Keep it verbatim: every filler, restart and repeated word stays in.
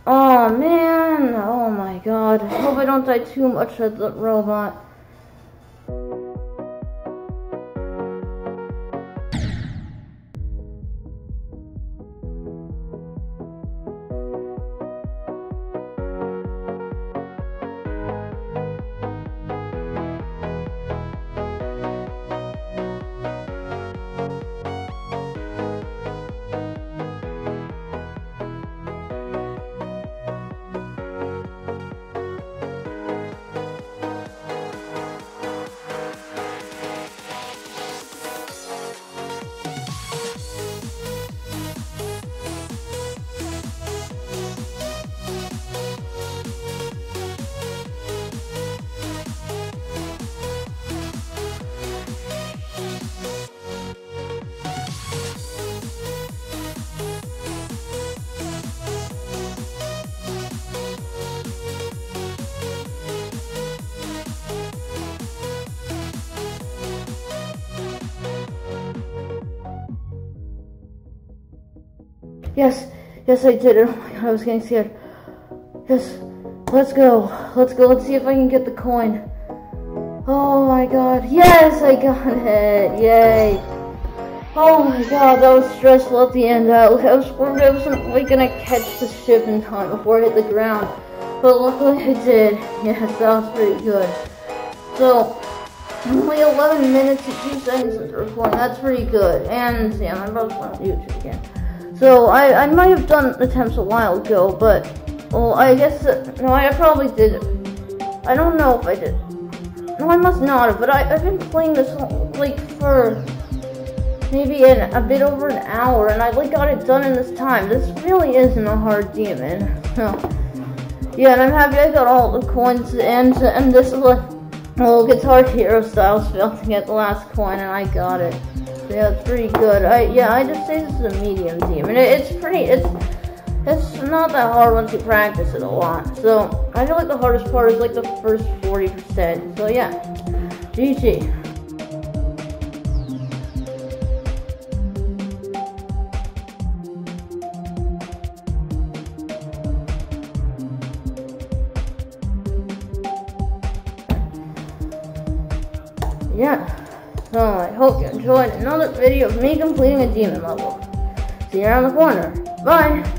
Oh man, oh my god. I hope I don't die too much at the robot. Yes, yes I did it. Oh my god, I was getting scared. Yes, let's go. Let's go. Let's see if I can get the coin. Oh my god. Yes, I got it. Yay. Oh my god, that was stressful at the end. I was worried I wasn't really gonna catch the ship in time before it hit the ground. But luckily I did. Yes, that was pretty good. So, only eleven minutes and two seconds into recording. That's pretty good. And yeah, my brother's on YouTube again. So, I, I might have done attempts a while ago, but, well, I guess, uh, no, I probably did. I don't know if I did. No, I must not have, but I, I've been playing this, like, for maybe an, a bit over an hour, and I, like, got it done in this time. This really isn't a hard demon. Yeah, and I'm happy I got all the coins, and, and this is like, well, Guitar Hero style spell to get the last coin, and I got it. Yeah, it's pretty good. I yeah, I just say this is a medium demon. It, it's pretty. It's it's not that hard once you practice it a lot. So I feel like the hardest part is like the first forty percent. So yeah, G G. Yeah. So I hope you enjoyed another video of me completing a demon level. See you around the corner. Bye!